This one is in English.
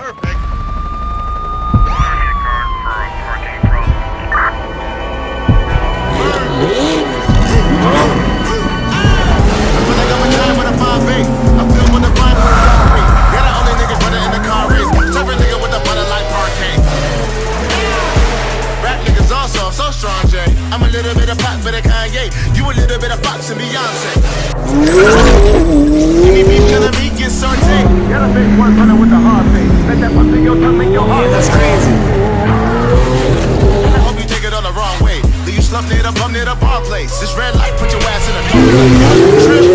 perfect. I'm a little bit of pop for the Kanye. You a little bit of Fox and Beyonce. Any beef gonna be get sauteed. Got a big one running with the hard face. Let that bust in your tongue make your heart. That's crazy. I hope you take it all the wrong way. Do you slump near the bum near the bar place? This red light put your ass in a dark place.